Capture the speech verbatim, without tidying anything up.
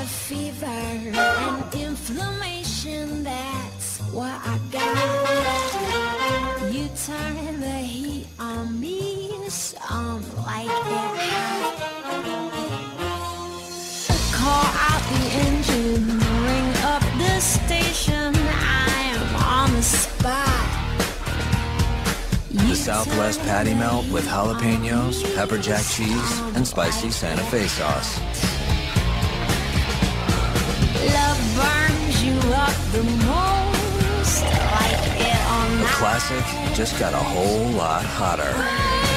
a fever and inflammation, that's what I got. You turn the heat on me, some like it hot. Call out the engine, ring up the station, I am on the spot. The Southwest Patty Melt with jalapenos, pepper jack cheese, and spicy Santa Fe sauce. Love burns you up the most, like it or The not. classic just got a whole lot hotter.